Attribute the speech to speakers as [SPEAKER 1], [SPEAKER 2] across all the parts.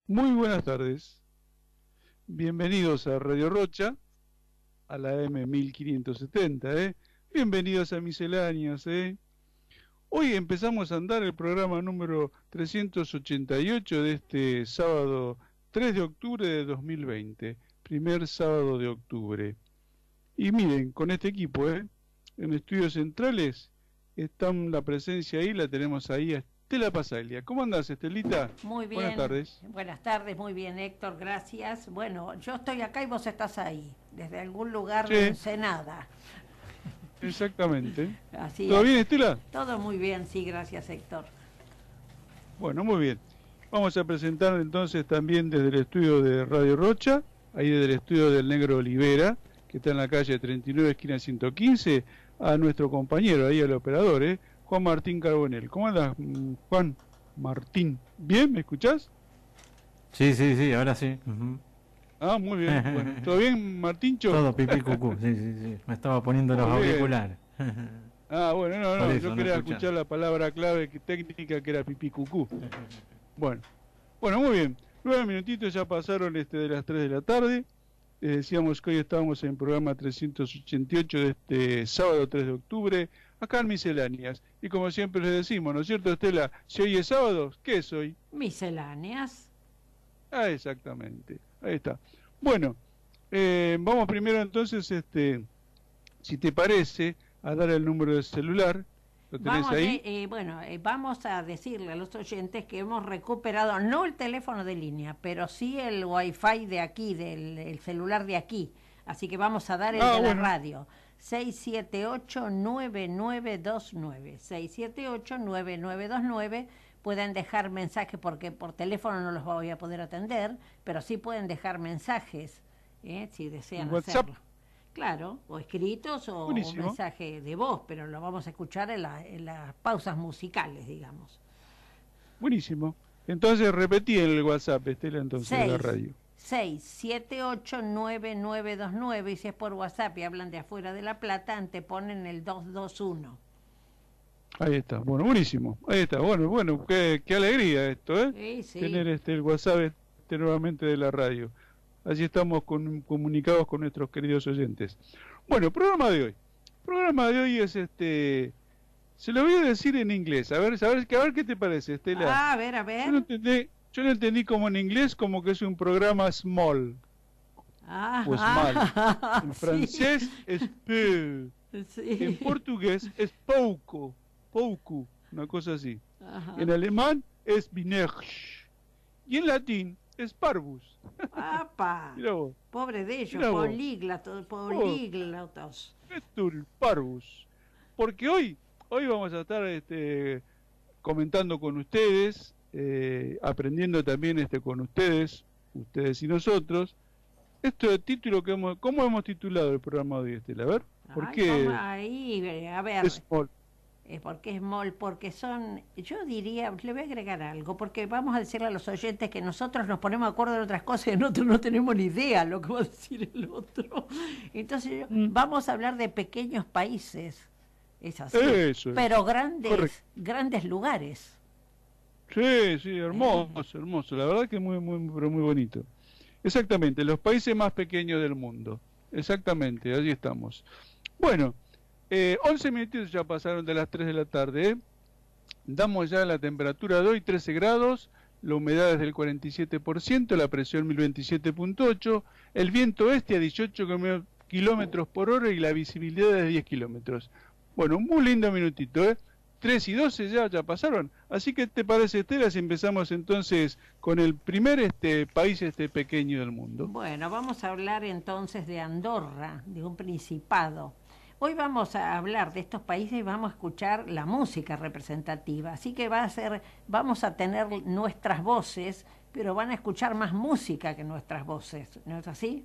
[SPEAKER 1] Muy buenas tardes, bienvenidos a Radio Rocha, a la M1570, ¿eh? Bienvenidos a Misceláneas, ¿eh? Hoy empezamos a andar el programa número 388 de este sábado 3 de octubre de 2020, primer sábado de octubre. Y miren, con este equipo, en estudios centrales, están la presencia ahí, la tenemos ahí a Estela Pasaglia. ¿Cómo andás, Estelita?
[SPEAKER 2] Muy bien.
[SPEAKER 1] Buenas tardes.
[SPEAKER 2] Buenas tardes, muy bien, Héctor, gracias. Bueno, yo estoy acá y vos estás ahí, desde algún lugar de
[SPEAKER 1] Sí,
[SPEAKER 2] Ensenada.
[SPEAKER 1] exactamente.
[SPEAKER 2] Así
[SPEAKER 1] ¿Todo
[SPEAKER 2] es.
[SPEAKER 1] bien, Estela?
[SPEAKER 2] Todo muy bien, sí, gracias, Héctor.
[SPEAKER 1] Bueno, muy bien. Vamos a presentar entonces también desde el estudio de Radio Rocha, ahí desde el estudio del Negro Olivera, que está en la calle 39, esquina 115, a nuestro compañero, ahí al operador, Juan Martín Carbonell. ¿Cómo andas, Juan Martín? ¿Bien? ¿Me escuchás?
[SPEAKER 3] Sí, sí, sí, ahora sí. Ujú.
[SPEAKER 1] Ah, muy bien. Bueno, ¿todo bien, Martincho?
[SPEAKER 3] Todo pipí cucú, sí, sí, sí. Me estaba poniendo los
[SPEAKER 1] Muy bien.
[SPEAKER 3] auriculares.
[SPEAKER 1] Ah, bueno, no,
[SPEAKER 3] Por
[SPEAKER 1] no, yo
[SPEAKER 3] eso no
[SPEAKER 1] quería
[SPEAKER 3] escuchaba.
[SPEAKER 1] escuchar la palabra clave técnica que era pipí cucú. Bueno, bueno, muy bien. 9 minutitos ya pasaron de las 3 de la tarde. Decíamos que hoy estábamos en el programa 388 de este sábado 3 de octubre, acá en Misceláneas. Y como siempre les decimos, ¿no es cierto, Estela? Si hoy es sábado, ¿qué es hoy?
[SPEAKER 2] Misceláneas.
[SPEAKER 1] Ah, exactamente. Ahí está. Bueno, vamos primero entonces, si te parece, a dar el número de celular. ¿Lo tenés
[SPEAKER 2] Vamos,
[SPEAKER 1] ahí?
[SPEAKER 2] vamos a decirle a los oyentes que hemos recuperado no el teléfono de línea, pero sí el wifi de aquí, el celular de aquí. Así que vamos a dar el
[SPEAKER 1] Ah,
[SPEAKER 2] de la
[SPEAKER 1] bueno.
[SPEAKER 2] radio. 678-9929. 678-9929. Pueden dejar mensajes porque por teléfono no los voy a poder atender, pero sí pueden dejar mensajes, si
[SPEAKER 1] ¿En
[SPEAKER 2] desean
[SPEAKER 1] WhatsApp?
[SPEAKER 2] hacerlo. Claro, o escritos o
[SPEAKER 1] Buenísimo.
[SPEAKER 2] mensaje de voz, pero lo vamos a escuchar en las pausas musicales, digamos.
[SPEAKER 1] Buenísimo. Entonces repetí en el WhatsApp, Estela, entonces, de la
[SPEAKER 2] Seis
[SPEAKER 1] radio.
[SPEAKER 2] 678-9929, y si es por WhatsApp y hablan de afuera de La Plata, anteponen el 221.
[SPEAKER 1] Ahí está, bueno, buenísimo. Ahí está, bueno, bueno, qué alegría esto, ¿eh?
[SPEAKER 2] Sí, sí.
[SPEAKER 1] Tener el WhatsApp nuevamente de la radio. Así estamos comunicados con nuestros queridos oyentes. Bueno, programa de hoy. Programa de hoy es se lo voy a decir en inglés. A ver qué te parece, Estela.
[SPEAKER 2] Ah, a
[SPEAKER 1] Yo
[SPEAKER 2] ver.
[SPEAKER 1] no entendí, yo lo entendí como en inglés, como que es un programa small o small.
[SPEAKER 2] Ah,
[SPEAKER 1] En
[SPEAKER 2] sí,
[SPEAKER 1] francés es peu. En
[SPEAKER 2] sí.
[SPEAKER 1] portugués es pouco, pouco, una cosa así. En
[SPEAKER 2] Ajá.
[SPEAKER 1] alemán es Binerch. Y en latín es parvus.
[SPEAKER 2] ¡Apa!
[SPEAKER 1] Mira vos,
[SPEAKER 2] Pobre de ellos,
[SPEAKER 1] mira vos. Oh,
[SPEAKER 2] políglotos.
[SPEAKER 1] Vestul parvus. Porque hoy vamos a estar comentando con ustedes, aprendiendo también con ustedes y nosotros. Este título ¿cómo hemos titulado el programa de hoy, Estela? A ver, ¿por
[SPEAKER 2] Ay, ¿cómo
[SPEAKER 1] qué
[SPEAKER 2] ahí? A ver,
[SPEAKER 1] es small?
[SPEAKER 2] ¿por qué small? Porque son, yo diría, le voy a agregar algo, porque vamos a decirle a los oyentes que nosotros nos ponemos de acuerdo en otras cosas y nosotros no tenemos ni idea lo que va a decir el otro. Entonces
[SPEAKER 1] Mm,
[SPEAKER 2] vamos a hablar de pequeños países, es así,
[SPEAKER 1] Eso es,
[SPEAKER 2] pero
[SPEAKER 1] correcto.
[SPEAKER 2] grandes lugares.
[SPEAKER 1] Sí, sí,
[SPEAKER 2] ¿Eh?
[SPEAKER 1] hermoso, hermoso. La verdad que muy, muy, pero muy bonito. Exactamente, los países más pequeños del mundo. Exactamente, allí estamos. Bueno, 11 minutitos ya pasaron de las 3 de la tarde. Damos ya la temperatura de hoy, 13 grados, la humedad es del 47%, la presión 1027,8, el viento este a 18 kilómetros por hora y la visibilidad es 10 kilómetros. Bueno, un muy lindo minutito, ¿eh? 3 y 12 ya pasaron. Así que, ¿te parece, Estela, si empezamos entonces con el primer país pequeño del mundo?
[SPEAKER 2] Bueno, vamos a hablar entonces de Andorra, de un principado. Hoy vamos a hablar de estos países y vamos a escuchar la música representativa. Así que vamos a tener nuestras voces, pero van a escuchar más música que nuestras voces, ¿no es así?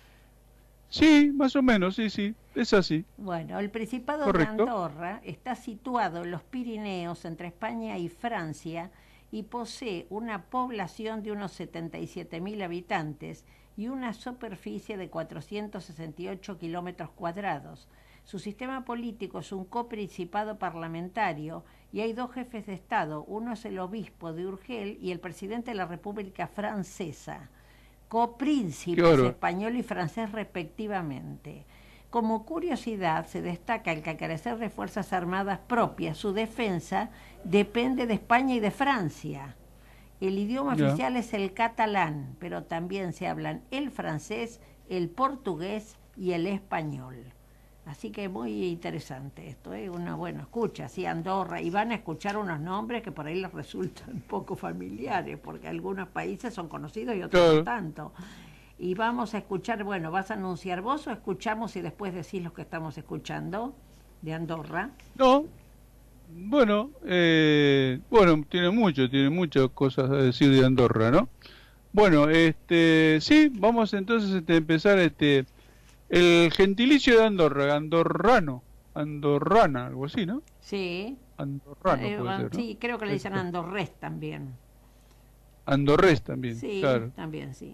[SPEAKER 1] Sí, más o menos, sí, sí, es así,
[SPEAKER 2] Bueno, el Principado de
[SPEAKER 1] correcto.
[SPEAKER 2] Andorra está situado en los Pirineos, entre España y Francia, y posee una población de unos 77.000 habitantes y una superficie de 468 kilómetros cuadrados. Su sistema político es un coprincipado parlamentario y hay dos jefes de Estado, uno es el obispo de Urgel y el presidente de la República Francesa, copríncipes español y francés respectivamente. Como curiosidad, se destaca el que al carecer de fuerzas armadas propias, su defensa depende de España y de Francia. El idioma oficial es el catalán, pero también se hablan el francés, el portugués y el español. Así que muy interesante esto, ¿eh? Uno, bueno, escucha, sí, Andorra, y van a escuchar unos nombres que por ahí les resultan poco familiares, porque algunos países son conocidos y otros no tanto. Y vamos a escuchar, bueno, ¿vas a anunciar vos o escuchamos y después decís lo que estamos escuchando de Andorra?
[SPEAKER 1] No, bueno, tiene muchas cosas a decir de Andorra, ¿no? Bueno, sí, vamos entonces a empezar el gentilicio de Andorra, andorrana, algo así, ¿no?
[SPEAKER 2] Sí.
[SPEAKER 1] Andorrano puede ser, ¿no?
[SPEAKER 2] Sí, creo que le dicen andorrés también.
[SPEAKER 1] Andorrés también,
[SPEAKER 2] sí,
[SPEAKER 1] claro.
[SPEAKER 2] También, sí.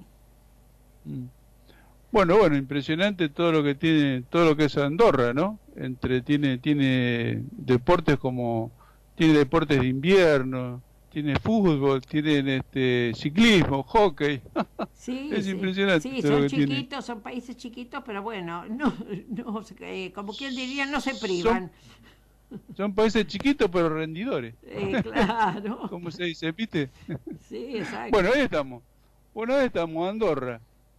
[SPEAKER 1] Bueno, impresionante todo lo que tiene, todo lo que es Andorra, ¿no? Tiene deportes tiene deportes de invierno, tiene fútbol, tiene ciclismo, hockey.
[SPEAKER 2] Sí,
[SPEAKER 1] es impresionante.
[SPEAKER 2] Sí, son chiquitos, son países chiquitos, pero bueno, como quien diría, no se privan.
[SPEAKER 1] Son países chiquitos pero rendidores.
[SPEAKER 2] Claro.
[SPEAKER 1] ¿Cómo se dice? ¿Viste?
[SPEAKER 2] Sí, exacto.
[SPEAKER 1] Bueno, ahí estamos, Andorra,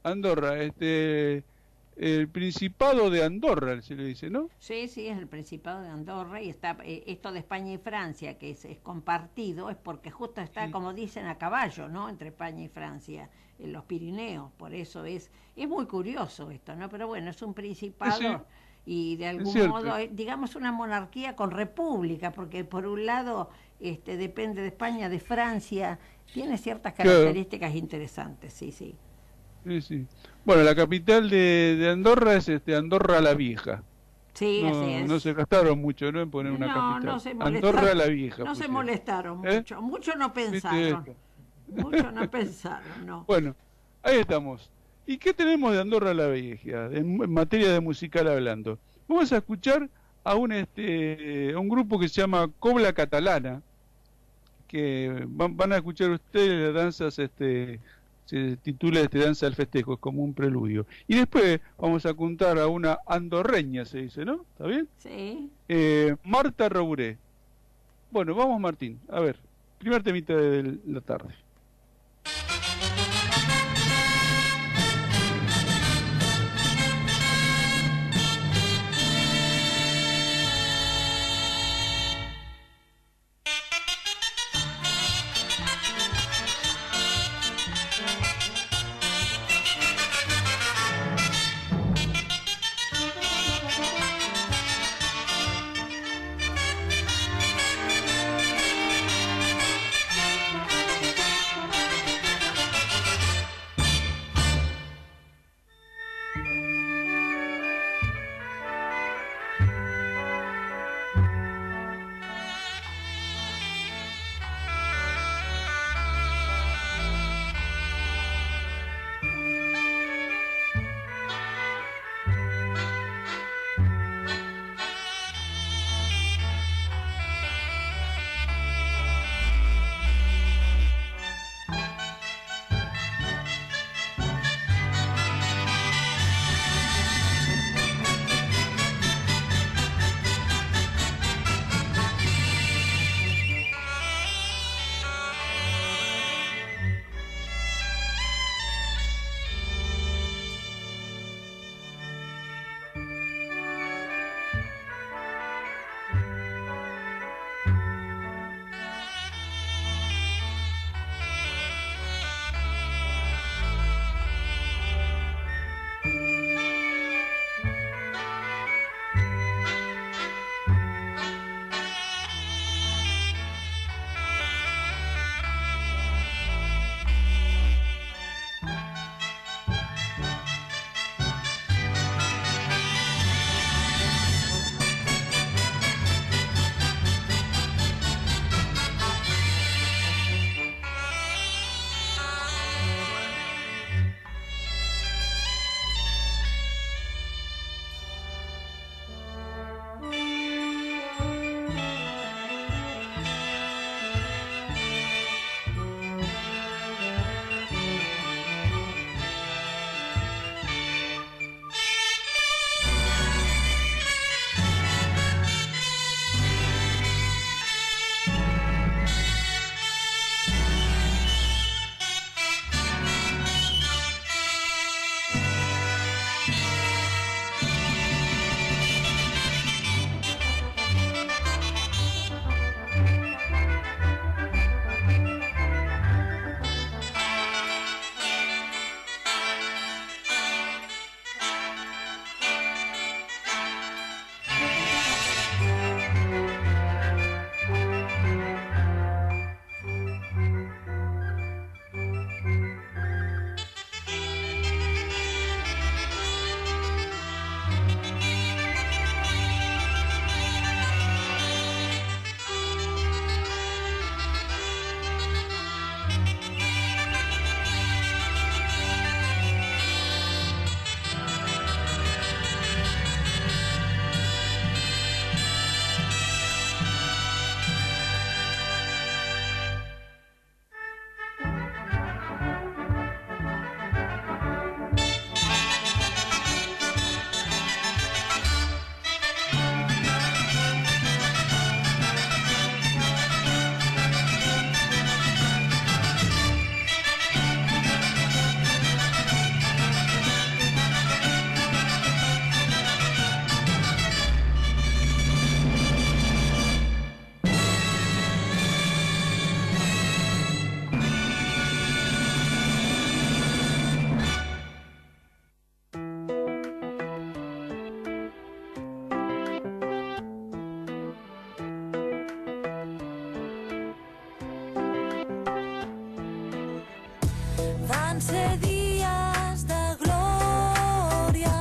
[SPEAKER 1] el Principado de Andorra, se le dice, ¿no?
[SPEAKER 2] Sí, es el Principado de Andorra y está esto de España y Francia, que es compartido, es porque justo está, como dicen, a caballo, ¿no? Entre España y Francia, en los Pirineos, por eso es muy curioso esto, ¿no? Pero bueno, es un principado y de algún modo, digamos, una monarquía con república, porque por un lado depende de España, de Francia, tiene ciertas características interesantes, sí.
[SPEAKER 1] Sí. Bueno, la capital de Andorra es Andorra la Vieja.
[SPEAKER 2] Sí, así es.
[SPEAKER 1] No se gastaron mucho, ¿no? En poner una capital.
[SPEAKER 2] No se
[SPEAKER 1] Andorra la Vieja.
[SPEAKER 2] No se molestaron mucho. Mucho no pensaron. Mucho no pensaron, no.
[SPEAKER 1] Bueno, ahí estamos. ¿Y qué tenemos de Andorra la Vieja en materia de musical hablando? Vamos a escuchar a un grupo que se llama Cobla Catalana, que van a escuchar ustedes las danzas se titula Danza del Festejo, es como un preludio. Y después vamos a contar a una andorreña, se dice, ¿no? ¿Está bien?
[SPEAKER 2] Sí.
[SPEAKER 1] Marta Rouré. Bueno, vamos Martín, a ver, primer temita de la tarde.
[SPEAKER 4] van ser dies de glòria.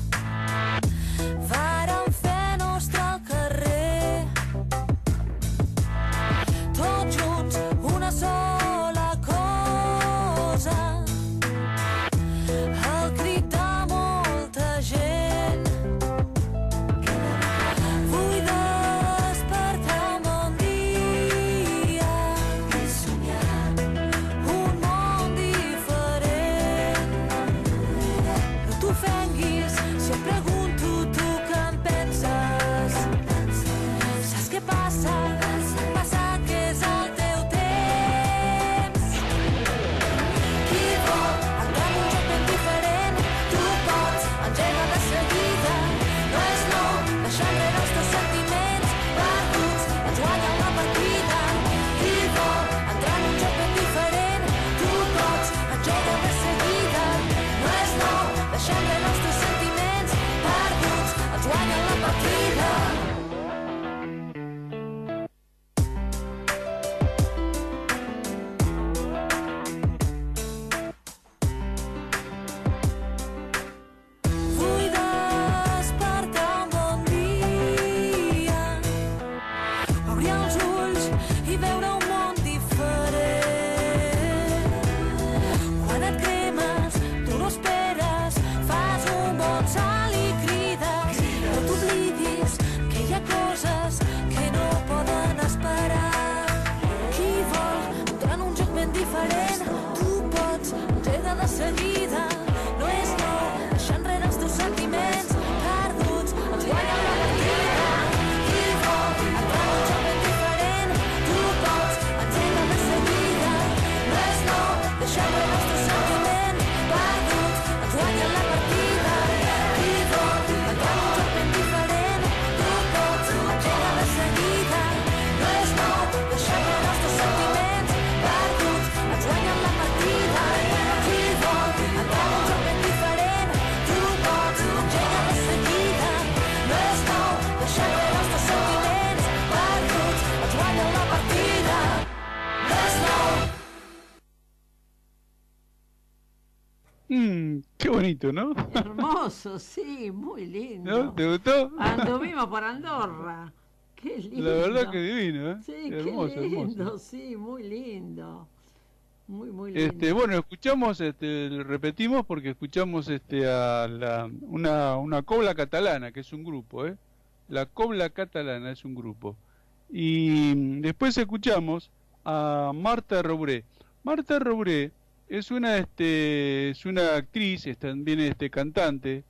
[SPEAKER 4] Vàrem fer nostre al carrer, tots junts, una sola cosa, el crit de molta gent. Vull despertar un bon dia i somiar un món diferent. No t'ofenguis si et pregunto tu què en penses. Saps què passa? Passa que és el teu temps. Qui vol entrar en un joc ben diferent? Tu pots, engega de seguida. No és nou, deixar enrere els teus sentiments perduts, ens guanyen la partida. Qui vol entrar en un joc ben diferent? Tu pots, engega de seguida. No és nou, deixar enrere els teus sentiments perduts, ens guanyen la partida. Vull despertar un bon dia, obrir els ulls i veure un món diferent. Quan et cremes, tu no esperes, fas un bon salt i crides. No t'oblidis que hi ha coses que no poden esperar. Qui vol entrar en un joc ben diferent? Tu pots, engega de seguida. No és nou, deixar enrere els teus sentiments perduts, ens guanya la partida. Qui vol entrar en un joc ben diferent? Tu pots, engega de seguida. No és nou, deixar enrere els teus sentiments perduts, ens guanya la partida. Qui vol entrar en un joc ben diferent? Tu pots, engega de seguida. No és nou, deixar enrere els teus sentiments perduts, ens guanya la partida. Qui vol entrar en un joc ben diferent? Tu pots, engega de seguida. No és nou, deixar enrere els teus sentiments perduts, ens guanya la partida. No és nou.
[SPEAKER 1] Qué bonito, ¿no?
[SPEAKER 2] Hermoso, sí, muy lindo.
[SPEAKER 1] ¿No? ¿Te gustó?
[SPEAKER 2] Anduvimos por Andorra. Qué lindo.
[SPEAKER 1] La verdad que divino, ¿eh?
[SPEAKER 2] Sí,
[SPEAKER 1] Hermoso,
[SPEAKER 2] qué lindo,
[SPEAKER 1] hermoso.
[SPEAKER 2] sí, muy lindo. Muy lindo.
[SPEAKER 1] Bueno, escuchamos, repetimos porque escuchamos a una cobla catalana, que es un grupo, ¿eh? La cobla catalana es un grupo. Y después escuchamos a Marta Rouré. Marta Rouré es una actriz, es también cantante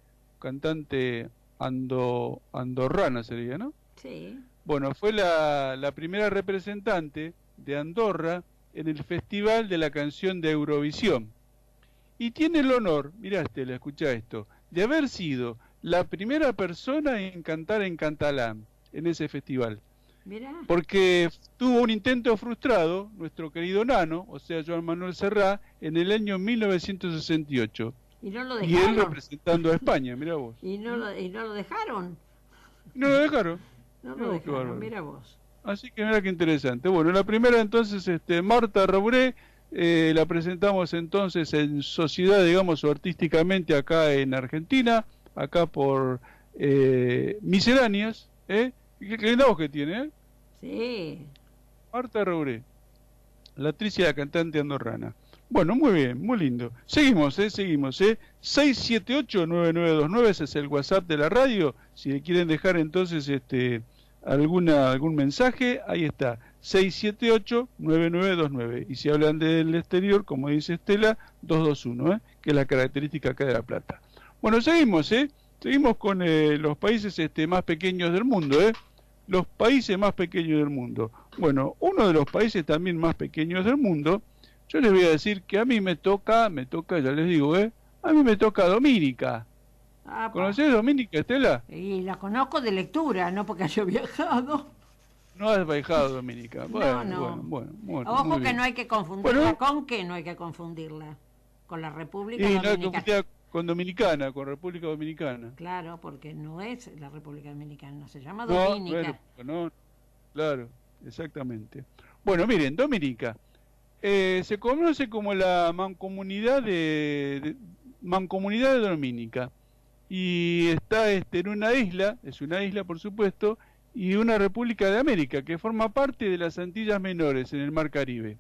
[SPEAKER 1] andorrana sería, ¿no?
[SPEAKER 2] Sí.
[SPEAKER 1] Bueno, fue la primera representante de Andorra en el Festival de la Canción de Eurovisión. Y tiene el honor, mirá Estela, escucha esto, de haber sido la primera persona en cantar en catalán en ese festival.
[SPEAKER 2] Mirá.
[SPEAKER 1] Porque tuvo un intento frustrado, nuestro querido Nano, o sea, Joan Manuel Serrat, en el año 1968.
[SPEAKER 2] Y no lo
[SPEAKER 1] Y él
[SPEAKER 2] dejaron.
[SPEAKER 1] representando a España, mirá vos.
[SPEAKER 2] Y no lo dejaron.
[SPEAKER 1] No lo dejaron.
[SPEAKER 2] No
[SPEAKER 1] Mirá
[SPEAKER 2] lo
[SPEAKER 1] vos, qué
[SPEAKER 2] dejaron,
[SPEAKER 1] bárbaro.
[SPEAKER 2] mira vos.
[SPEAKER 1] Así que mira qué interesante. Bueno, la primera entonces, Marta Rouré, la presentamos entonces en sociedad, digamos, o artísticamente acá en Argentina, acá por Misceláneas, ¿eh? Qué linda voz que tiene, ¿eh?
[SPEAKER 2] Sí.
[SPEAKER 1] Marta Rouré, la actriz y la cantante andorrana. Bueno, muy bien, muy lindo. Seguimos, seguimos, 678-9929, ese es el WhatsApp de la radio. Si le quieren dejar entonces algún mensaje, ahí está, 678-9929. Y si hablan del exterior, como dice Estela, 221, que es la característica acá de La Plata. Bueno, seguimos, seguimos con los países más pequeños del mundo, los países más pequeños del mundo. Bueno, uno de los países también más pequeños del mundo, yo les voy a decir que a mí me toca, ya les digo, a mí me toca Dominica.
[SPEAKER 2] Apa.
[SPEAKER 1] ¿Conocés Dominica, Estela?
[SPEAKER 2] Y la conozco de lectura, no porque haya viajado.
[SPEAKER 1] No has viajado Dominica. Bueno,
[SPEAKER 2] no.
[SPEAKER 1] bueno,
[SPEAKER 2] Ojo
[SPEAKER 1] muy
[SPEAKER 2] que
[SPEAKER 1] bien.
[SPEAKER 2] no hay que confundirla.
[SPEAKER 1] Bueno.
[SPEAKER 2] ¿Con qué no hay que confundirla? Con la República
[SPEAKER 1] Y no hay que
[SPEAKER 2] Dominicana.
[SPEAKER 1] confundirla con Dominicana, con República Dominicana.
[SPEAKER 2] Claro, porque no es la República Dominicana, se llama
[SPEAKER 1] No,
[SPEAKER 2] Dominica.
[SPEAKER 1] bueno, no, claro, exactamente. Bueno, miren, Dominica Se conoce como la Mancomunidad de Dominica. Y está en una isla, es una isla por supuesto, y una república de América que forma parte de las Antillas Menores en el Mar Caribe.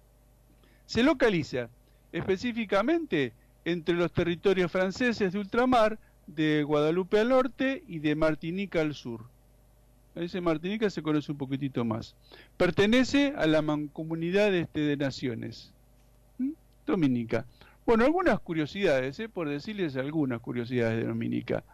[SPEAKER 1] Se localiza específicamente entre los territorios franceses de ultramar, de Guadalupe al norte y de Martinica al sur. A ese Martinica se conoce un poquitito más. Pertenece a la Mancomunidad de Naciones. Dominica. Bueno, algunas curiosidades, por decirles algunas curiosidades de Dominica.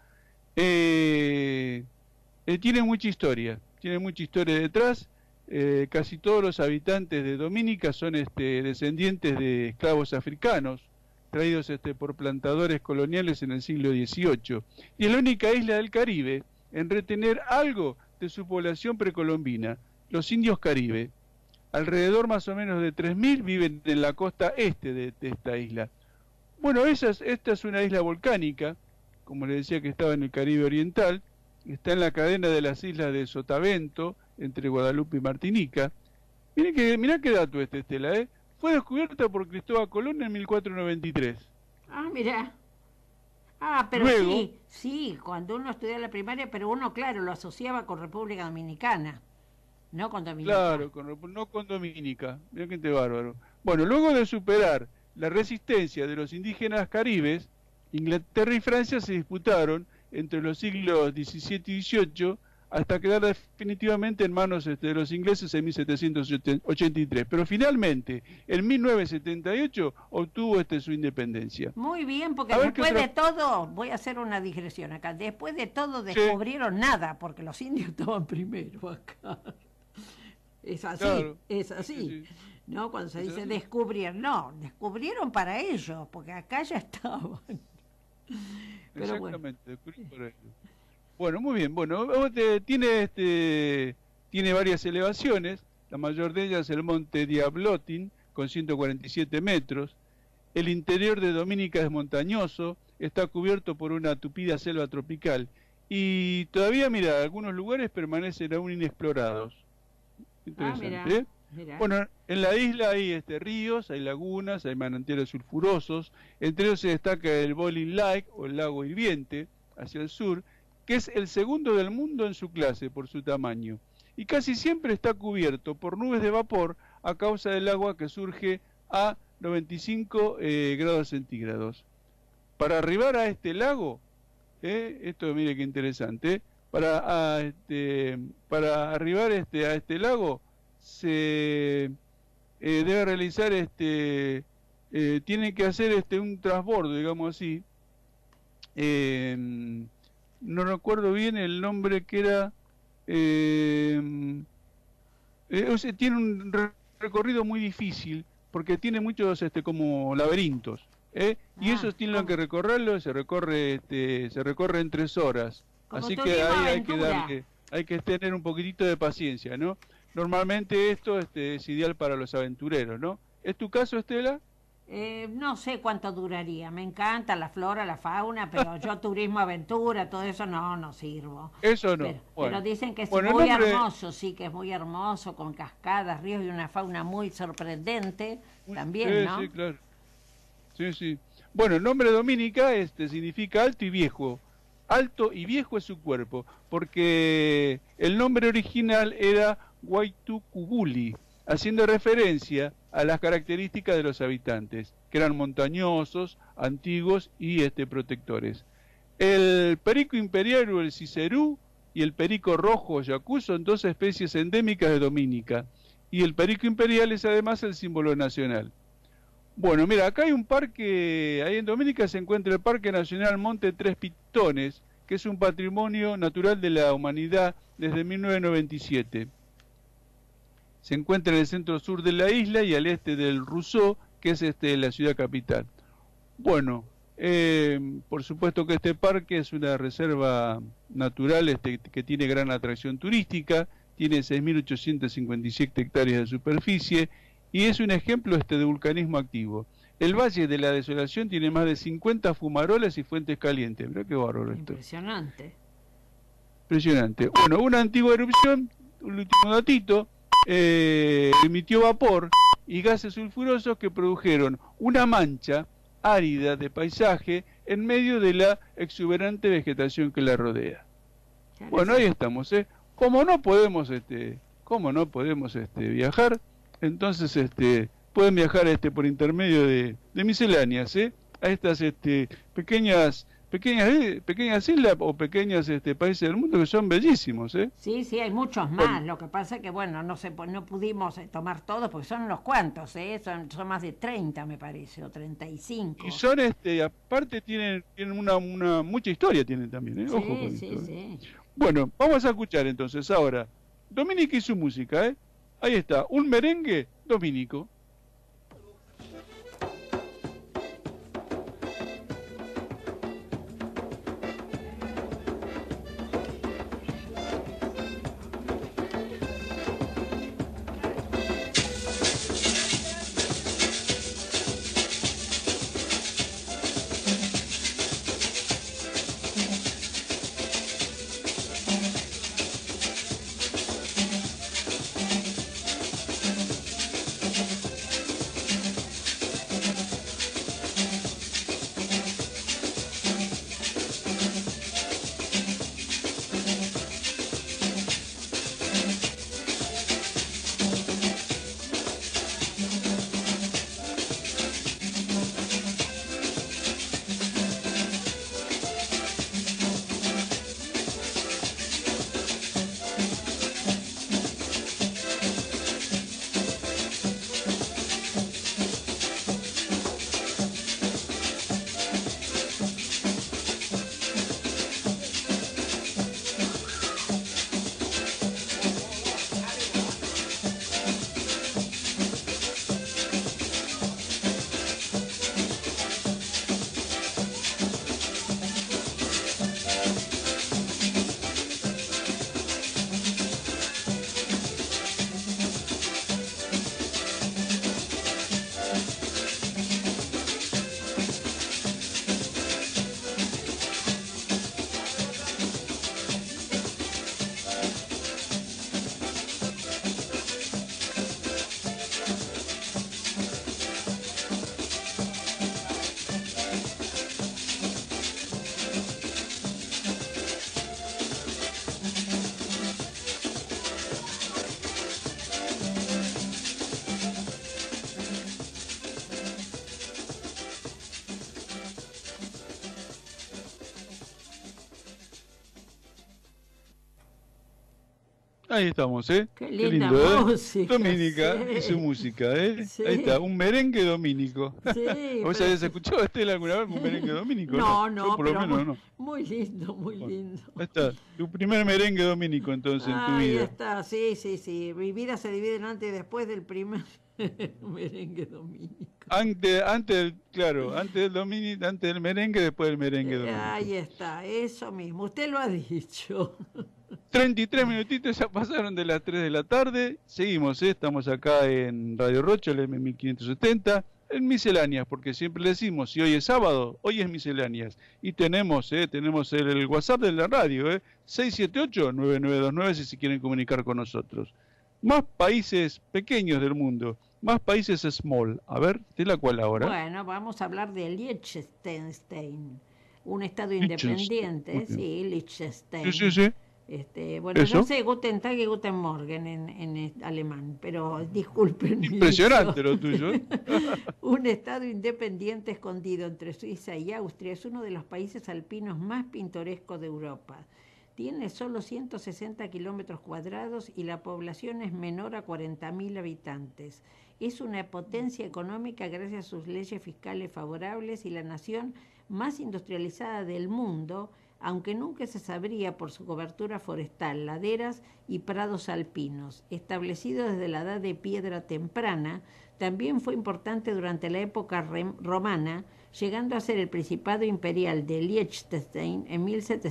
[SPEAKER 1] Tiene mucha historia detrás. Casi todos los habitantes de Dominica son descendientes de esclavos africanos, traídos por plantadores coloniales en el siglo XVIII. Y es la única isla del Caribe en retener algo de su población precolombina, los indios caribe. Alrededor más o menos de 3.000 viven en la costa este de esta isla. Bueno, esta es una isla volcánica, como les decía que estaba en el Caribe Oriental, está en la cadena de las islas de Sotavento, entre Guadalupe y Martinica. Mirá qué dato Estela, Fue descubierta por Cristóbal Colón en 1493.
[SPEAKER 2] Ah, mirá. Ah, pero
[SPEAKER 1] Luego,
[SPEAKER 2] sí, cuando uno estudiaba la primaria, pero uno, claro, lo asociaba con República Dominicana, no con Dominica.
[SPEAKER 1] Claro, no con Dominica. Mirá que bárbaro. Bueno, luego de superar la resistencia de los indígenas caribes, Inglaterra y Francia se disputaron entre los siglos XVII y XVIII hasta quedar definitivamente en manos de los ingleses en 1783. Pero finalmente, en 1978, obtuvo su independencia.
[SPEAKER 2] Muy bien, porque después de todo, voy a hacer una digresión acá, después de todo descubrieron nada, porque los indios estaban primero acá. Es así,
[SPEAKER 1] claro.
[SPEAKER 2] Es así.
[SPEAKER 1] Sí.
[SPEAKER 2] ¿No? Cuando se dice
[SPEAKER 1] así.
[SPEAKER 2] descubrir, no, descubrieron para ellos, porque acá ya estaban. Pero
[SPEAKER 1] exactamente, descubrí por ellos. Bueno, muy bien. Bueno, tiene varias elevaciones, la mayor de ellas el monte Diablotin, con 147 metros. El interior de Dominica es montañoso, está cubierto por una tupida selva tropical. Y todavía, mira, algunos lugares permanecen aún inexplorados. Interesante,
[SPEAKER 2] Mirá.
[SPEAKER 1] Bueno, en la isla hay ríos, hay lagunas, hay manantiales sulfurosos. Entre ellos se destaca el Boiling Lake, o el lago hirviente, hacia el sur, que es el segundo del mundo en su clase por su tamaño, y casi siempre está cubierto por nubes de vapor a causa del agua que surge a 95 grados centígrados. Para arribar a este lago, esto mire qué interesante, para arribar a este lago se debe realizar tiene que hacer un transbordo, digamos así. No recuerdo bien el nombre que era. O sea, tiene un recorrido muy difícil porque tiene muchos como laberintos, y esos tienen que recorrerlo. Se recorre en 3 horas.
[SPEAKER 2] Como
[SPEAKER 1] Así que
[SPEAKER 2] turismo
[SPEAKER 1] ahí
[SPEAKER 2] aventura.
[SPEAKER 1] hay que tener un poquitito de paciencia, ¿no? Normalmente esto es ideal para los aventureros, ¿no? ¿Es tu caso, Estela?
[SPEAKER 2] No sé cuánto duraría, me encanta la flora, la fauna, pero yo turismo aventura, todo eso no sirvo.
[SPEAKER 1] Eso no.
[SPEAKER 2] Pero dicen que es
[SPEAKER 1] Bueno,
[SPEAKER 2] muy hermoso, sí, que es muy hermoso, con cascadas, ríos y una fauna muy sorprendente también, ¿no?
[SPEAKER 1] Sí, claro. Sí. Bueno, el nombre Dominica significa alto y viejo. Alto y viejo es su cuerpo, porque el nombre original era Guaytucubuli, haciendo referencia a las características de los habitantes, que eran montañosos, antiguos y protectores. El perico imperial o el cicerú y el perico rojo o yacú son 2 especies endémicas de Dominica, y el perico imperial es además el símbolo nacional. Bueno, mira, acá hay un parque, ahí en Dominica se encuentra el Parque Nacional Monte Tres Pitones, que es un patrimonio natural de la humanidad desde 1997. Se encuentra en el centro sur de la isla y al este del Rousseau, que es la ciudad capital. Bueno, por supuesto que este parque es una reserva natural que tiene gran atracción turística, tiene 6.857 hectáreas de superficie y es un ejemplo de vulcanismo activo. El Valle de la Desolación tiene más de 50 fumarolas y fuentes calientes. Mirá qué bárbaro esto.
[SPEAKER 2] Impresionante.
[SPEAKER 1] Impresionante. Bueno, una antigua erupción, un último datito, emitió vapor y gases sulfurosos que produjeron una mancha árida de paisaje en medio de la exuberante vegetación que la rodea. Bueno, ahí estamos, ¿eh? Como no podemos viajar, entonces pueden viajar por intermedio de misceláneas, a estas pequeñas islas o pequeños países del mundo que son bellísimos,
[SPEAKER 2] Sí, sí, hay muchos más. Lo que pasa es que, bueno, no pudimos tomar todos porque son unos cuantos, son más de 30, me parece, o 35.
[SPEAKER 1] Y son, aparte tienen mucha historia tienen también,
[SPEAKER 2] Sí,
[SPEAKER 1] ojo con
[SPEAKER 2] sí,
[SPEAKER 1] esto,
[SPEAKER 2] sí.
[SPEAKER 1] Bueno, vamos a escuchar entonces ahora Dominica y su música, Ahí está, un merengue dominico. Ahí estamos,
[SPEAKER 2] Qué
[SPEAKER 1] Qué
[SPEAKER 2] linda
[SPEAKER 1] lindo,
[SPEAKER 2] música.
[SPEAKER 1] Dominica
[SPEAKER 2] Sí.
[SPEAKER 1] y su música,
[SPEAKER 2] Sí.
[SPEAKER 1] Ahí está, un merengue dominico.
[SPEAKER 2] Sí,
[SPEAKER 1] ¿Vos
[SPEAKER 2] pero
[SPEAKER 1] habías
[SPEAKER 2] sí.
[SPEAKER 1] escuchado, Estela, alguna vez un merengue dominico?
[SPEAKER 2] No,
[SPEAKER 1] Yo
[SPEAKER 2] no,
[SPEAKER 1] por lo
[SPEAKER 2] pero
[SPEAKER 1] menos no.
[SPEAKER 2] muy lindo, muy
[SPEAKER 1] Bueno,
[SPEAKER 2] lindo.
[SPEAKER 1] ahí está, tu primer merengue dominico entonces en tu
[SPEAKER 2] Ahí
[SPEAKER 1] vida.
[SPEAKER 2] está, sí, sí, sí. Mi vida se divide en antes y después del primer merengue dominico.
[SPEAKER 1] Claro, antes del merengue, después del merengue
[SPEAKER 2] Ahí
[SPEAKER 1] dominico.
[SPEAKER 2] está, eso mismo. Usted lo ha dicho.
[SPEAKER 1] 33 minutitos ya pasaron de las 3 de la tarde. Seguimos, estamos acá en Radio Rocha, el M1570, en misceláneas, porque siempre le decimos, si hoy es sábado, hoy es misceláneas. Y tenemos el WhatsApp de la radio, 678-9929, si se quieren comunicar con nosotros. Más países pequeños del mundo, más países small. A ver, ¿de la cual ahora?
[SPEAKER 2] Bueno, vamos a hablar de Liechtenstein, un estado
[SPEAKER 1] Liechtenstein,
[SPEAKER 2] independiente,
[SPEAKER 1] muy bien.
[SPEAKER 2] sí,
[SPEAKER 1] Sí,
[SPEAKER 2] Liechtenstein.
[SPEAKER 1] sí, sí.
[SPEAKER 2] Bueno, yo
[SPEAKER 1] Eso.
[SPEAKER 2] sé Guten Tag y Guten Morgen en alemán, pero disculpen mi
[SPEAKER 1] Impresionante
[SPEAKER 2] dicción.
[SPEAKER 1] lo tuyo,
[SPEAKER 2] Un estado independiente escondido entre Suiza y Austria es uno de los países alpinos más pintorescos de Europa. Tiene solo 160 kilómetros cuadrados y la población es menor a 40.000 habitantes. Es una potencia económica gracias a sus leyes fiscales favorables y la nación más industrializada del mundo, aunque nunca se sabría por su cobertura forestal, laderas y prados alpinos. Establecido desde la edad de piedra temprana, también fue importante durante la época romana, llegando a ser el Principado Imperial de Liechtenstein en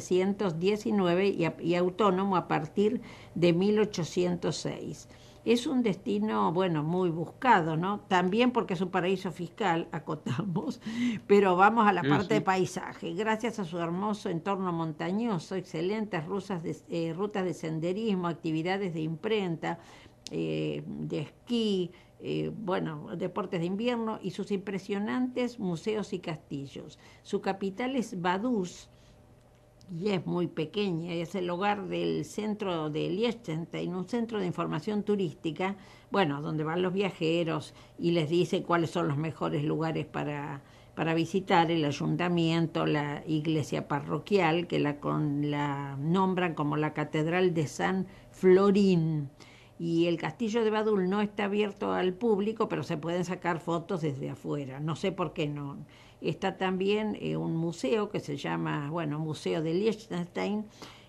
[SPEAKER 2] 1719 y autónomo a partir de 1806. Es un destino, bueno, muy buscado, ¿no? También porque es un paraíso fiscal, acotamos, pero vamos a la
[SPEAKER 1] Sí,
[SPEAKER 2] parte de
[SPEAKER 1] sí.
[SPEAKER 2] paisaje. Gracias a su hermoso entorno montañoso, excelentes rutas de senderismo, actividades de imprenta, de esquí, bueno, deportes de invierno y sus impresionantes museos y castillos. Su capital es Vaduz y es muy pequeña, es el hogar del centro de Liechtenstein, un centro de información turística, bueno, donde van los viajeros y les dice cuáles son los mejores lugares para visitar, el ayuntamiento, la iglesia parroquial, que la nombran como la Catedral de San Florín. Y el castillo de Badul no está abierto al público, pero se pueden sacar fotos desde afuera. No sé por qué no. Está también un museo que se llama, bueno, Museo de Liechtenstein,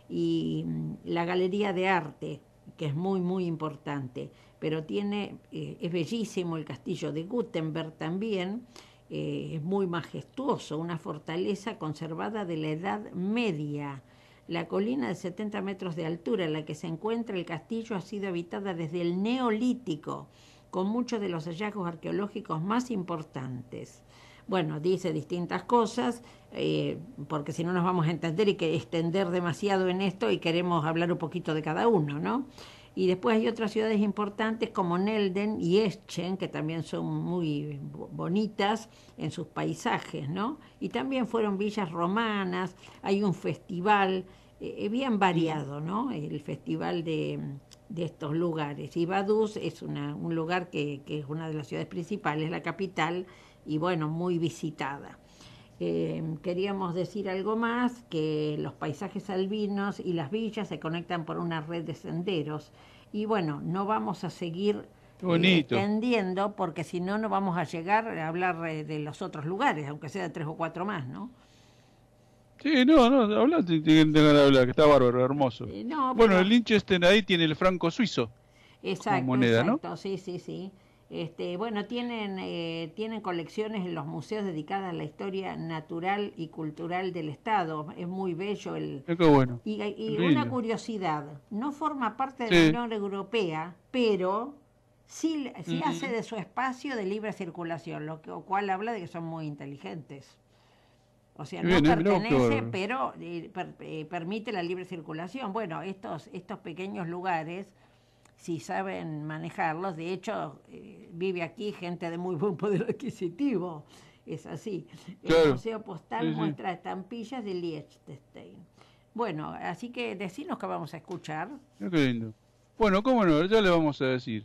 [SPEAKER 2] y la Galería de Arte, que es muy, muy importante. Pero es bellísimo el castillo de Gutenberg también, es muy majestuoso, una fortaleza conservada de la Edad Media. La colina de 70 metros de altura en la que se encuentra el castillo ha sido habitada desde el Neolítico, con muchos de los hallazgos arqueológicos más importantes. Bueno, dice distintas cosas, porque si no nos vamos a entender y que extender demasiado en esto y queremos hablar un poquito de cada uno, ¿no? Y después hay otras ciudades importantes como Nelden y Eschen, que también son muy bonitas en sus paisajes, ¿no? Y también fueron villas romanas, hay un festival bien variado, ¿no? El festival de estos lugares. Y Vaduz es un lugar que es una de las ciudades principales, la capital, y bueno, muy visitada. Queríamos decir algo más, que los paisajes albinos y las villas se conectan por una red de senderos. Y bueno, no vamos a seguir extendiendo, porque si no, no vamos a llegar a hablar de los otros lugares, aunque sea 3 o 4 más, ¿no?
[SPEAKER 1] Sí, no, habla, tengan de hablar, que está bárbaro, hermoso.
[SPEAKER 2] No,
[SPEAKER 1] bueno,
[SPEAKER 2] pero...
[SPEAKER 1] el Liechtenstein ahí tiene el franco suizo.
[SPEAKER 2] Exacto,
[SPEAKER 1] como moneda,
[SPEAKER 2] exacto,
[SPEAKER 1] ¿no?
[SPEAKER 2] sí. Bueno, tienen colecciones en los museos dedicadas a la historia natural y cultural del Estado. Es muy bello
[SPEAKER 1] Qué bueno.
[SPEAKER 2] y una curiosidad, no forma parte de la Unión Europea, pero sí hace de su espacio de libre circulación, lo cual habla de que son muy inteligentes. O sea, no pertenece, pero permite la libre circulación. Bueno, estos pequeños lugares, si saben manejarlos, de hecho, vive aquí gente de muy buen poder adquisitivo, es así.
[SPEAKER 1] Claro.
[SPEAKER 2] El Museo Postal muestra estampillas de Liechtenstein. Bueno, así que decinos que vamos a escuchar.
[SPEAKER 1] Qué lindo. Bueno, cómo no, ya le vamos a decir.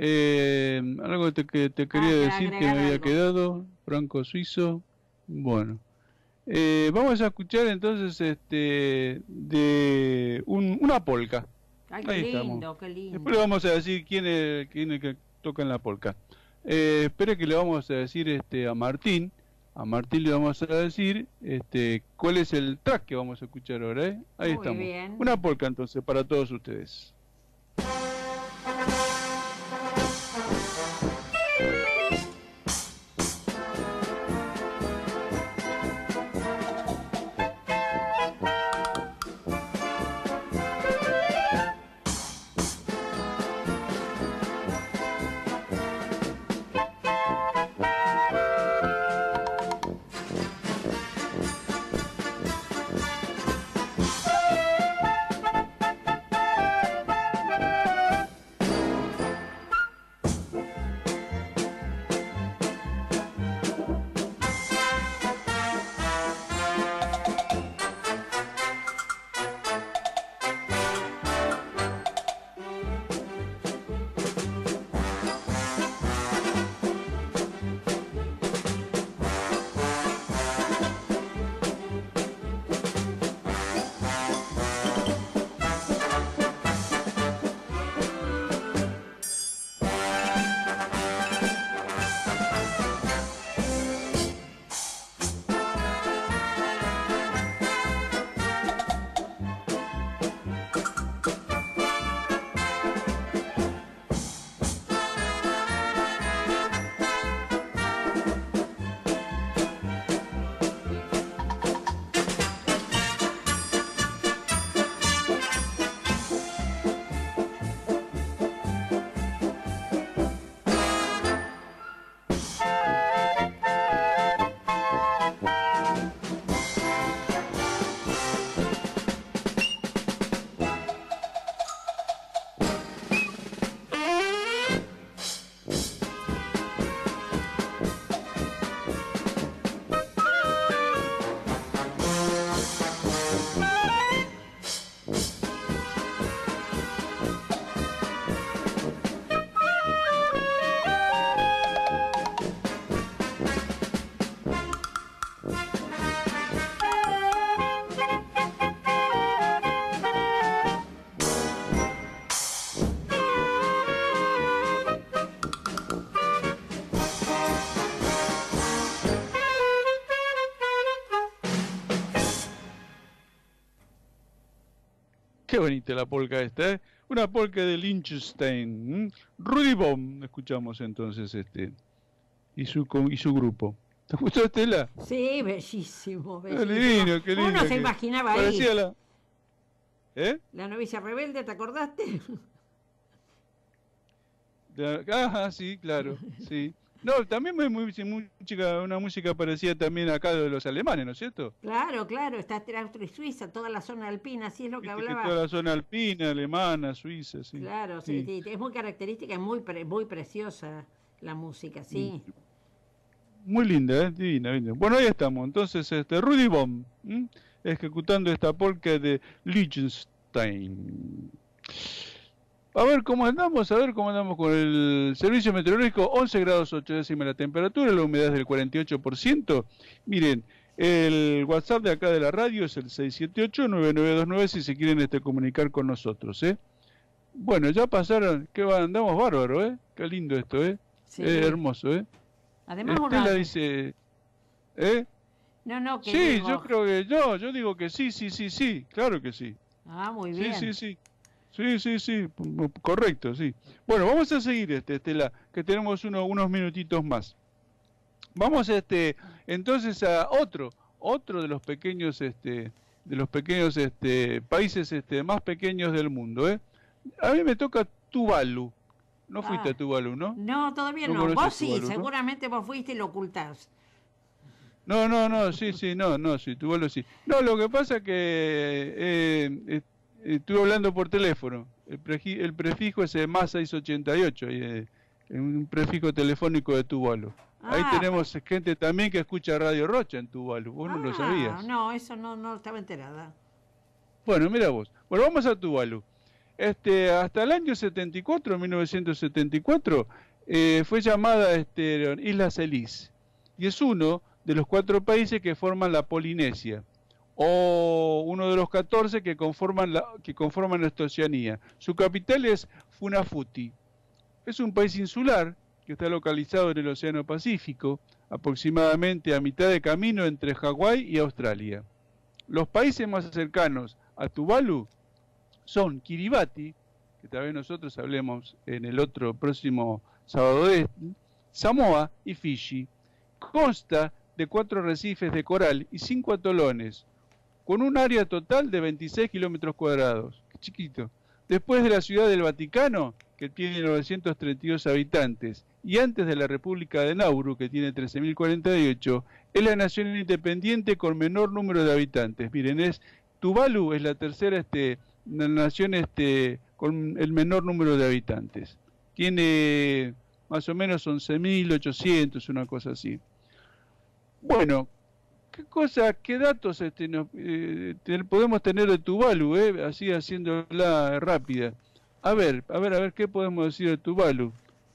[SPEAKER 1] Algo que te quería decir que me había quedado, franco suizo. Bueno, vamos a escuchar entonces de una polca.
[SPEAKER 2] Ay,
[SPEAKER 1] Ahí
[SPEAKER 2] qué lindo,
[SPEAKER 1] estamos.
[SPEAKER 2] qué lindo.
[SPEAKER 1] Después le vamos a decir quién es que toca en la polca. Espere que le vamos a decir a Martín. A Martín le vamos a decir cuál es el track que vamos a escuchar ahora. Ahí
[SPEAKER 2] Muy
[SPEAKER 1] estamos.
[SPEAKER 2] bien.
[SPEAKER 1] Una polca entonces para todos ustedes. Qué bonita la polka esta, ¿eh? Una polka de Liechtenstein. Rudy Baum, escuchamos entonces y su grupo. ¿Te gustó, Estela?
[SPEAKER 2] Sí, bellísimo,
[SPEAKER 1] Qué
[SPEAKER 2] bellísimo.
[SPEAKER 1] lindo, qué lindo.
[SPEAKER 2] Uno se imaginaba ahí.
[SPEAKER 1] Parecía la... ¿Eh?
[SPEAKER 2] La novicia rebelde, ¿te acordaste?
[SPEAKER 1] Ajá, sí, claro, sí. No, también hay una música parecida también acá de los alemanes, ¿no es cierto?
[SPEAKER 2] Claro, claro, está Austria y Suiza, toda la zona alpina, así es lo que
[SPEAKER 1] Viste que
[SPEAKER 2] hablaba.
[SPEAKER 1] toda la zona alpina, alemana, suiza, sí.
[SPEAKER 2] Claro, sí, sí, es muy característica y muy preciosa la música, sí.
[SPEAKER 1] Muy linda, divina, divina. Bueno, ahí estamos. Entonces, Rudy Baum, ejecutando esta polka de Liechtenstein. A ver cómo andamos con el servicio meteorológico. 11 grados 8 décimas la temperatura, la humedad es del 48%. Miren, el WhatsApp de acá de la radio es el 678-9929 si se quieren comunicar con nosotros, ¿eh? Bueno, ya pasaron, andamos bárbaro, ¿eh? Qué lindo esto, ¿eh?
[SPEAKER 2] Sí.
[SPEAKER 1] Hermoso, ¿eh?
[SPEAKER 2] Además
[SPEAKER 1] Estela dice, ¿eh?
[SPEAKER 2] No, que
[SPEAKER 1] Sí,
[SPEAKER 2] digo...
[SPEAKER 1] yo creo que yo digo que sí, claro que sí.
[SPEAKER 2] Ah, muy bien.
[SPEAKER 1] Sí, correcto, sí. Bueno, vamos a seguir, Estela, que tenemos unos minutitos más. Vamos, entonces a otro de los pequeños, países, más pequeños del mundo, ¿eh? A mí me toca Tuvalu. No fuiste a Tuvalu, ¿no?
[SPEAKER 2] No, todavía
[SPEAKER 1] No
[SPEAKER 2] no.
[SPEAKER 1] conoces
[SPEAKER 2] Vos sí,
[SPEAKER 1] Tuvalu, ¿no?
[SPEAKER 2] seguramente vos fuiste y lo ocultás.
[SPEAKER 1] No, sí, Tuvalu sí. No, lo que pasa que estuve hablando por teléfono. El prefijo es más 688, un prefijo telefónico de Tuvalu. Ahí tenemos gente también que escucha Radio Rocha en Tuvalu. Vos no lo sabías.
[SPEAKER 2] No, eso no estaba enterada.
[SPEAKER 1] Bueno, mira vos. Bueno, vamos a Tuvalu. Hasta el año 1974, fue llamada Isla Celis. Y es uno de los 4 países que forman la Polinesia, o uno de los 14 que conforman la Oceanía. Su capital es Funafuti. Es un país insular que está localizado en el Océano Pacífico, aproximadamente a mitad de camino entre Hawái y Australia. Los países más cercanos a Tuvalu son Kiribati, que tal vez nosotros hablemos en el otro próximo sábado Samoa y Fiji. Consta de 4 arrecifes de coral y 5 atolones, con un área total de 26 kilómetros cuadrados. Qué chiquito. Después de la Ciudad del Vaticano, que tiene 932 habitantes, y antes de la República de Nauru, que tiene 13.048, es la nación independiente con menor número de habitantes. Miren, Tuvalu es la tercera nación con el menor número de habitantes. Tiene más o menos 11.800, una cosa así. Bueno, ¿qué datos podemos tener de Tuvalu, así haciéndola rápida? A ver, ¿qué podemos decir de Tuvalu?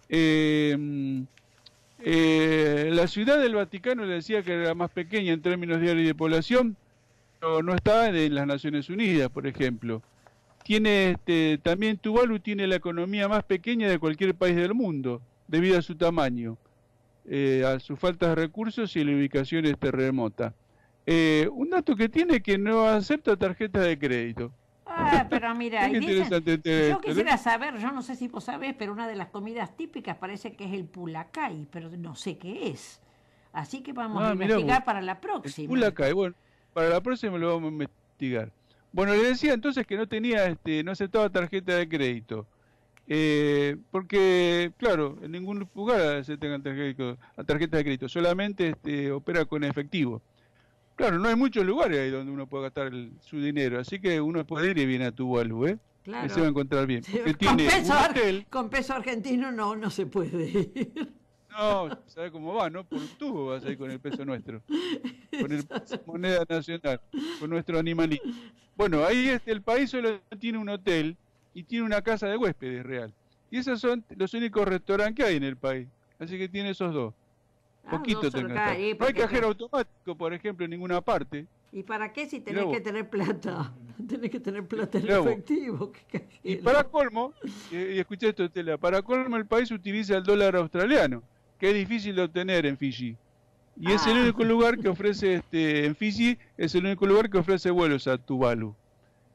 [SPEAKER 1] La Ciudad del Vaticano le decía que era la más pequeña en términos de área de población, pero no está en las Naciones Unidas, por ejemplo. También Tuvalu tiene la economía más pequeña de cualquier país del mundo, debido a su tamaño, a su falta de recursos y la ubicación remota. Un dato que tiene que no acepta tarjetas de crédito.
[SPEAKER 2] Pero mira,
[SPEAKER 1] Qué interesante
[SPEAKER 2] yo quisiera saber, yo no sé si vos sabés, pero una de las comidas típicas parece que es el pulacay, pero no sé qué es. Así que vamos a investigar para la próxima.
[SPEAKER 1] Pulacay, bueno, para la próxima lo vamos a investigar. Bueno, le decía entonces que no aceptaba tarjeta de crédito. Porque, claro, en ningún lugar se tenga tarjeta de crédito, solamente opera con efectivo. Claro, no hay muchos lugares ahí donde uno puede gastar su dinero, así que uno puede ir y viene a Tuvalu,
[SPEAKER 2] Claro.
[SPEAKER 1] Y se va a encontrar bien. Porque
[SPEAKER 2] Con peso argentino no se puede ir.
[SPEAKER 1] No, ¿sabe cómo va, no? Por un tubo vas a ir con el peso nuestro, con el moneda nacional, con nuestro animalito. Bueno, ahí el país solo tiene un hotel y tiene una casa de huéspedes real. Y esos son los únicos restaurantes que hay en el país. Así que tiene esos dos. Poquito tenga. No hay cajero automático, por ejemplo, en ninguna parte.
[SPEAKER 2] ¿Y para qué si tenés que tener plata? Tenés que tener plata en efectivo.
[SPEAKER 1] Y para colmo, y escuché esto, Estela, para colmo el país utiliza el dólar australiano, que es difícil de obtener en Fiji. Y es el único lugar que ofrece, en Fiji, es el único lugar que ofrece vuelos a Tuvalu.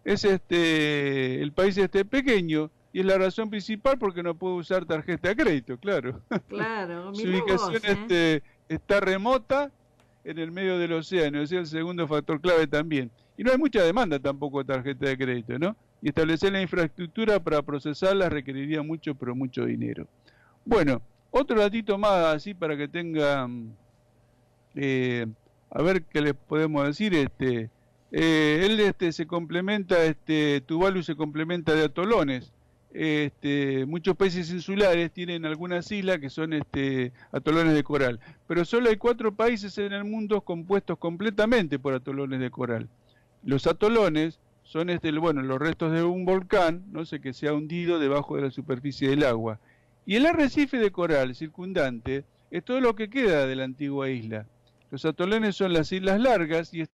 [SPEAKER 1] es el país pequeño, y es la razón principal porque no puede usar tarjeta de crédito, claro.
[SPEAKER 2] Claro,
[SPEAKER 1] Su
[SPEAKER 2] mirá vos,
[SPEAKER 1] ubicación está remota en el medio del océano, ese es el segundo factor clave también. Y no hay mucha demanda tampoco de tarjeta de crédito, ¿no? Y establecer la infraestructura para procesarla requeriría mucho, pero mucho dinero. Bueno, otro datito más así para que tengan, a ver qué les podemos decir, él se complementa, Tuvalu se complementa de atolones. Muchos países insulares tienen algunas islas que son atolones de coral, pero solo hay 4 países en el mundo compuestos completamente por atolones de coral. Los atolones son los restos de un volcán, no sé, que se ha hundido debajo de la superficie del agua. Y el arrecife de coral circundante es todo lo que queda de la antigua isla. Los atolones son las islas largas y